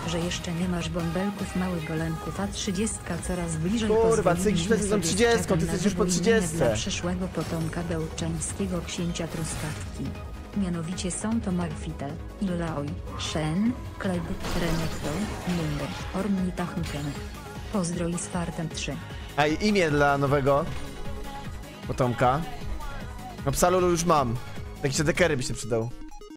że jeszcze nie masz bąbelków małych golemków, a 30 coraz bliżej. Kurwa, cyk, już pozwoliliśmy są sobie 30, z ty czasem jesteś na już po wywołanie 30. dla przyszłego potomka bełczańskiego księcia truskawki. Mianowicie są to Marfite, Illaoi, Shen, Kled, Renekton, Mundo, Ornitachmken. Pozdro i z fartem 3. A i imię dla nowego potomka? No psa Lulu już mam. Taki się dekery by się przydał.